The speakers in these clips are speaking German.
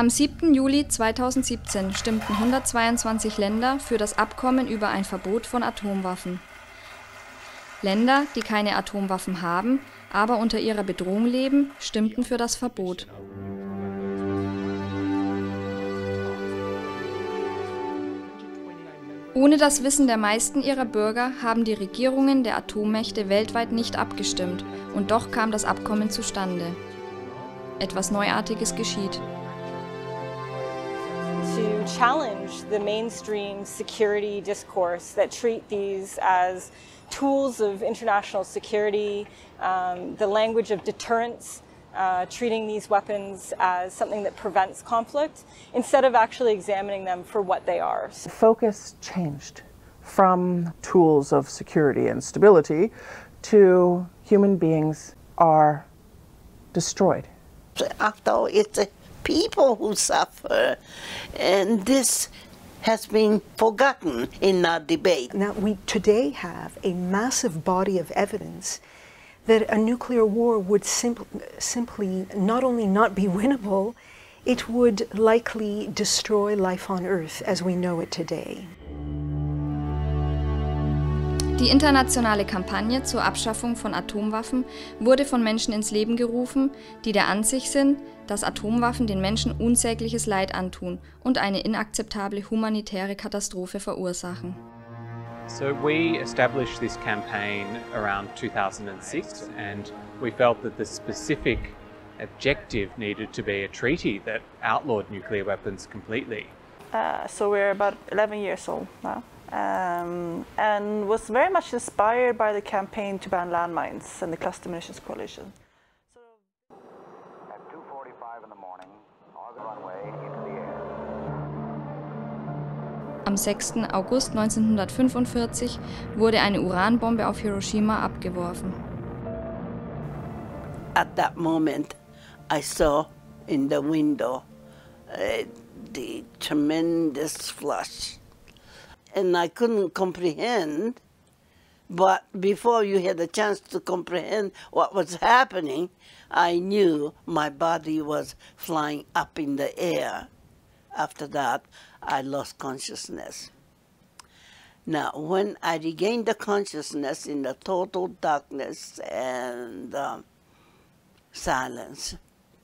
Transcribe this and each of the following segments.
Am 7. Juli 2017 stimmten 122 Länder für das Abkommen über ein Verbot von Atomwaffen. Länder, die keine Atomwaffen haben, aber unter ihrer Bedrohung leben, stimmten für das Verbot. Ohne das Wissen der meisten ihrer Bürger haben die Regierungen der Atommächte weltweit nicht abgestimmt, und doch kam das Abkommen zustande. Etwas Neuartiges geschieht. To challenge the mainstream security discourse that treat these as tools of international security, the language of deterrence, treating these weapons as something that prevents conflict, instead of actually examining them for what they are. The focus changed from tools of security and stability to human beings are destroyed. After all, it's the people who suffer, and this has been forgotten in our debate. Now, we today have a massive body of evidence that a nuclear war would simply not only not be winnable, it would likely destroy life on Earth as we know it today. Die internationale Kampagne zur Abschaffung von Atomwaffen wurde von Menschen ins Leben gerufen, die der Ansicht sind, dass Atomwaffen den Menschen unsägliches Leid antun und eine inakzeptable humanitäre Katastrophe verursachen. So we established this campaign around 2006, and we felt that the specific objective needed to be a treaty that outlawed nuclear weapons completely. So we're about 11 years old now. And was very much inspired by the campaign to ban landmines and the Cluster Munitions Coalition. At 2:45 in the morning, on the runway into the air. Am 6. August 1945 wurde eine Uranbombe auf Hiroshima abgeworfen. At that moment, I saw in the window the tremendous flash. And I couldn't comprehend, but before you had a chance to comprehend what was happening, I knew my body was flying up in the air. After that, I lost consciousness. Now, when I regained the consciousness in the total darkness and silence,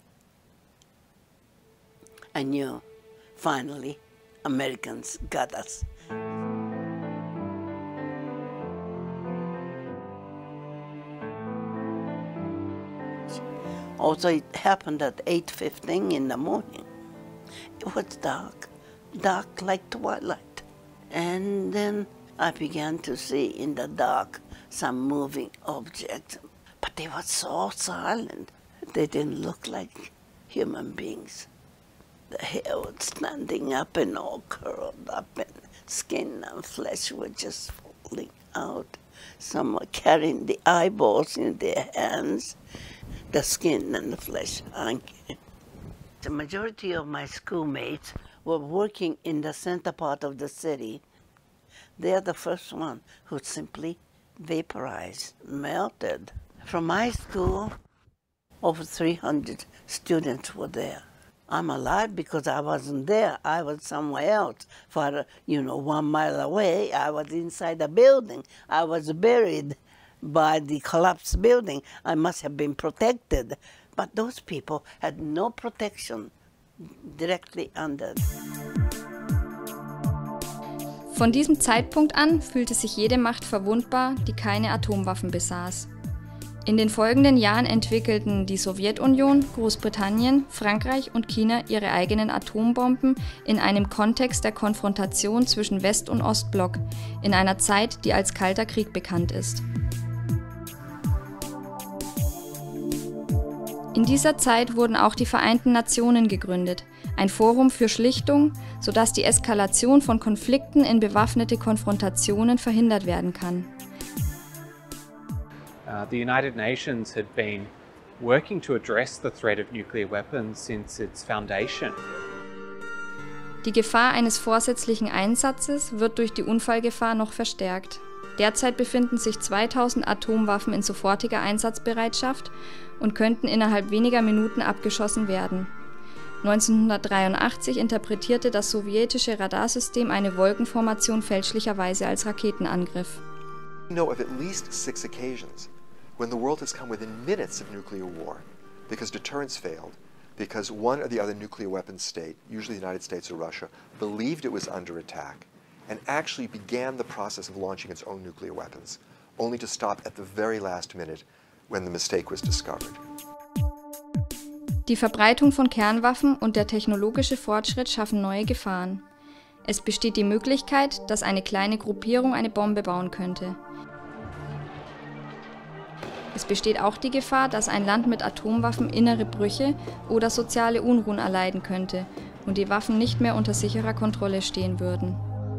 I knew, finally, Americans got us. Also, it happened at 8:15 in the morning. It was dark, dark like twilight. And then I began to see in the dark some moving objects. But they were so silent. They didn't look like human beings. The hair was standing up and all curled up, and skin and flesh were just falling out. Some were carrying the eyeballs in their hands. The skin and the flesh hanging. The majority of my schoolmates were working in the center part of the city. They are the first one who simply vaporized, melted. From my school, over 300 students were there. I'm alive because I wasn't there. I was somewhere else. For, 1 mile away, I was inside a building. I was buried by the collapsed building. I must have been protected. But those people had no protection directly under. Von diesem Zeitpunkt an fühlte sich jede Macht verwundbar, die keine Atomwaffen besaß. In den folgenden Jahren entwickelten die Sowjetunion, Großbritannien, Frankreich und China ihre eigenen Atombomben in einem Kontext der Konfrontation zwischen West- und Ostblock, in einer Zeit, die als Kalter Krieg bekannt ist. In dieser Zeit wurden auch die Vereinten Nationen gegründet, ein Forum für Schlichtung, sodass die Eskalation von Konflikten in bewaffnete Konfrontationen verhindert werden kann. The United Nations had been working to address the threat of nuclear weapons since its foundation. Die Gefahr eines vorsätzlichen Einsatzes wird durch die Unfallgefahr noch verstärkt. Derzeit befinden sich 2000 Atomwaffen in sofortiger Einsatzbereitschaft und könnten innerhalb weniger Minuten abgeschossen werden. 1983 interpretierte das sowjetische Radarsystem eine Wolkenformation fälschlicherweise als Raketenangriff. We know of at least 6 occasions when the world has come within minutes of nuclear war because deterrence failed, because one or the other nuclear weapons state, usually the United States or Russia, believed it was under attack and actually began the process of launching its own nuclear weapons, only to stop at the very last minute when the mistake was discovered. Die Verbreitung von Kernwaffen und der technologische Fortschritt schaffen neue Gefahren. Es besteht die Möglichkeit, dass eine kleine Gruppierung eine Bombe bauen könnte. Es besteht auch die Gefahr, dass ein Land mit Atomwaffen innere Brüche oder soziale Unruhen erleiden könnte und die Waffen nicht mehr unter sicherer Kontrolle stehen würden.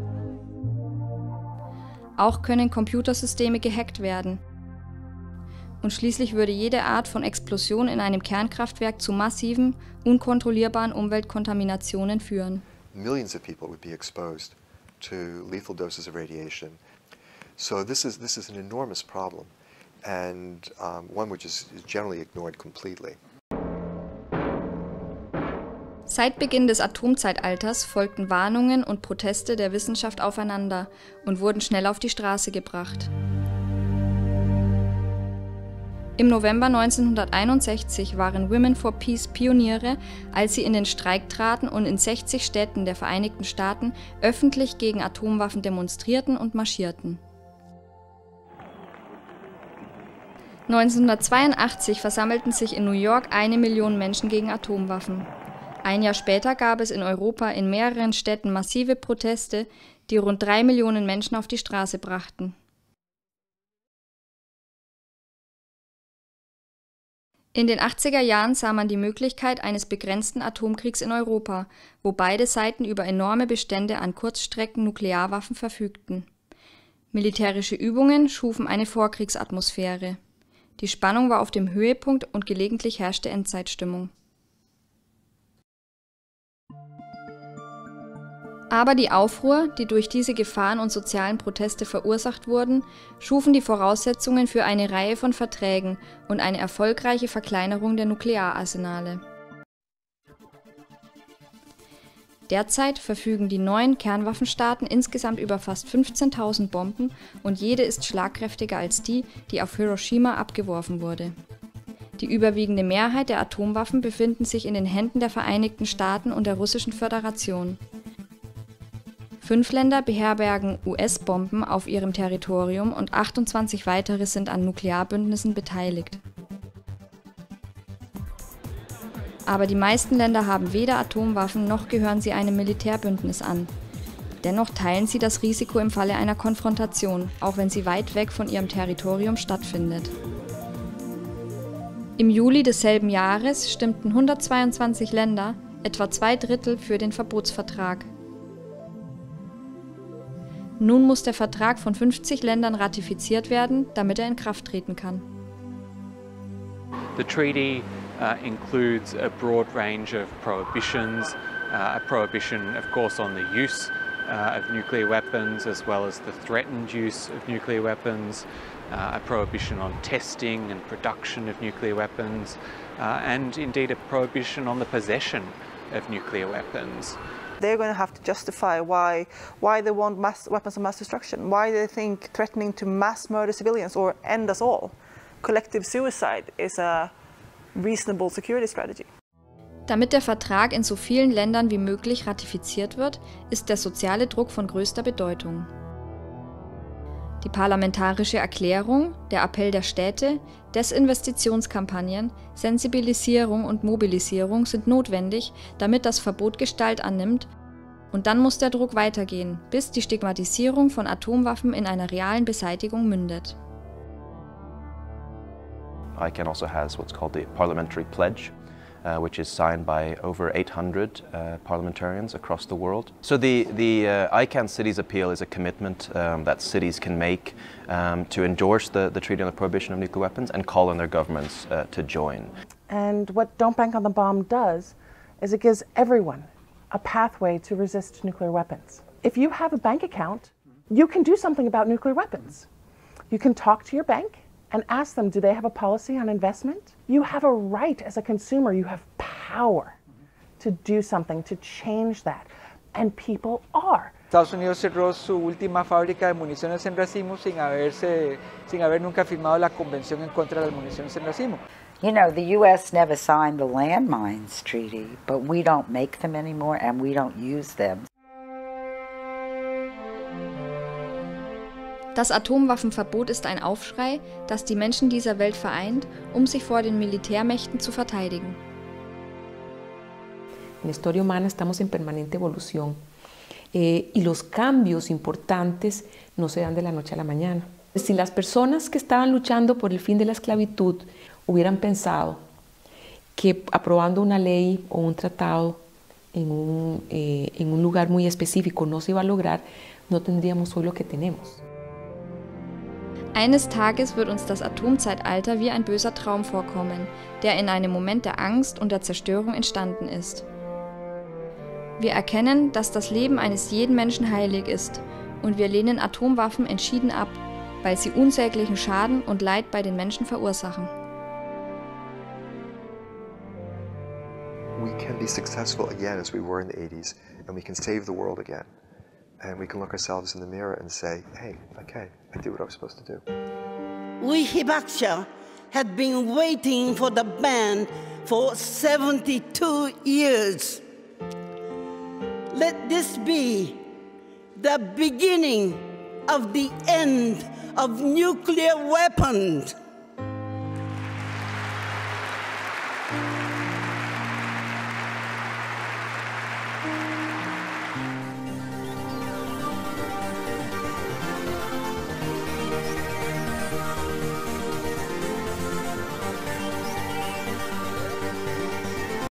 Auch können Computersysteme gehackt werden. Und schließlich würde jede Art von Explosion in einem Kernkraftwerk zu massiven, unkontrollierbaren Umweltkontaminationen führen. Millions of people would be exposed to lethal doses of radiation. So this is an enormous problem, and one which is generally ignored completely. Seit Beginn des Atomzeitalters folgten Warnungen und Proteste der Wissenschaft aufeinander und wurden schnell auf die Straße gebracht. Im November 1961 waren Women for Peace Pioniere, als sie in den Streik traten und in 60 Städten der Vereinigten Staaten öffentlich gegen Atomwaffen demonstrierten und marschierten. 1982 versammelten sich in New York 1 Million Menschen gegen Atomwaffen. Ein Jahr später gab es in Europa in mehreren Städten massive Proteste, die rund 3 Millionen Menschen auf die Straße brachten. In den 80er Jahren sah man die Möglichkeit eines begrenzten Atomkriegs in Europa, wo beide Seiten über enorme Bestände an Kurzstrecken-Nuklearwaffen verfügten. Militärische Übungen schufen eine Vorkriegsatmosphäre. Die Spannung war auf dem Höhepunkt und gelegentlich herrschte Endzeitstimmung. Aber die Aufruhr, die durch diese Gefahren und sozialen Proteste verursacht wurden, schufen die Voraussetzungen für eine Reihe von Verträgen und eine erfolgreiche Verkleinerung der Nukleararsenale. Derzeit verfügen die 9 Kernwaffenstaaten insgesamt über fast 15.000 Bomben und jede ist schlagkräftiger als die, die auf Hiroshima abgeworfen wurde. Die überwiegende Mehrheit der Atomwaffen befinden sich in den Händen der Vereinigten Staaten und der Russischen Föderation. 5 Länder beherbergen US-Bomben auf ihrem Territorium und 28 weitere sind an Nuklearbündnissen beteiligt. Aber die meisten Länder haben weder Atomwaffen noch gehören sie einem Militärbündnis an. Dennoch teilen sie das Risiko im Falle einer Konfrontation, auch wenn sie weit weg von ihrem Territorium stattfindet. Im Juli desselben Jahres stimmten 122 Länder, etwa 2/3, für den Verbotsvertrag. Nun muss der Vertrag von 50 Ländern ratifiziert werden, damit er in Kraft treten kann. The treaty includes a broad range of prohibitions, a prohibition of course on the use of nuclear weapons as well as the threatened use of nuclear weapons, a prohibition on testing and production of nuclear weapons, and indeed a prohibition on the possession of nuclear weapons. They're going to have to justify why they want weapons of mass destruction, why they think threatening to mass murder civilians or end us all, collective suicide, is a reasonable security strategy. Damit der Vertrag in so vielen Ländern wie möglich ratifiziert wird, ist der soziale Druck von größter Bedeutung. Die parlamentarische Erklärung, der Appell der Städte, Desinvestitionskampagnen, Sensibilisierung und Mobilisierung sind notwendig, damit das Verbot Gestalt annimmt, und dann muss der Druck weitergehen, bis die Stigmatisierung von Atomwaffen in einer realen Beseitigung mündet. ICANN also has what's called the Parliamentary Pledge, which is signed by over 800 parliamentarians across the world. So the ICANN Cities Appeal is a commitment that cities can make to endorse the Treaty on the Prohibition of Nuclear Weapons and call on their governments to join. And what Don't Bank on the Bomb does is it gives everyone a pathway to resist nuclear weapons. If you have a bank account, you can do something about nuclear weapons. You can talk to your bank and ask them, do they have a policy on investment? You have a right as a consumer, you have power to do something, to change that. And people are. Estados Unidos cerró su última fábrica de municiones en racimo sin haber nunca firmado la Convención en contra de las municiones en racimo. You know, the U.S. never signed the Landmines Treaty, but we don't make them anymore and we don't use them. Das Atomwaffenverbot ist ein Aufschrei, das die Menschen dieser Welt vereint, um sich vor den Militärmächten zu verteidigen. En la historia humana estamos en permanente evolución y los cambios importantes no se dan de la noche a la mañana. Si las personas que estaban luchando por el fin de la esclavitud hubieran pensado que aprobando una ley o un tratado en un lugar muy específico no se iba a lograr, no tendríamos hoy lo que tenemos. Eines Tages wird uns das Atomzeitalter wie ein böser Traum vorkommen, der in einem Moment der Angst und der Zerstörung entstanden ist. Wir erkennen, dass das Leben eines jeden Menschen heilig ist, und wir lehnen Atomwaffen entschieden ab, weil sie unsäglichen Schaden und Leid bei den Menschen verursachen. We can be successful again as we were in the 80s, and we can save the world again. And we can look ourselves in the mirror and say, hey, okay, I did what I was supposed to do. We Hibakusha had been waiting for the ban for 72 years. Let this be the beginning of the end of nuclear weapons.